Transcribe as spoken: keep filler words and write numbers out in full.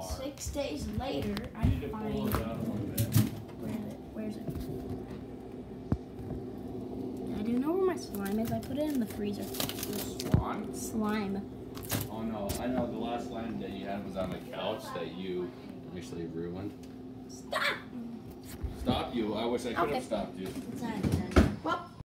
Six days later, I You need to find. pull it out a little bit. Where is it? Where is it? I do know where my slime is. I put it in the freezer. Swan? Slime. Oh no, I know the last line that you had was on the couch that you actually ruined. Stop! Stop you. I wish I could Okay. have stopped you. Well,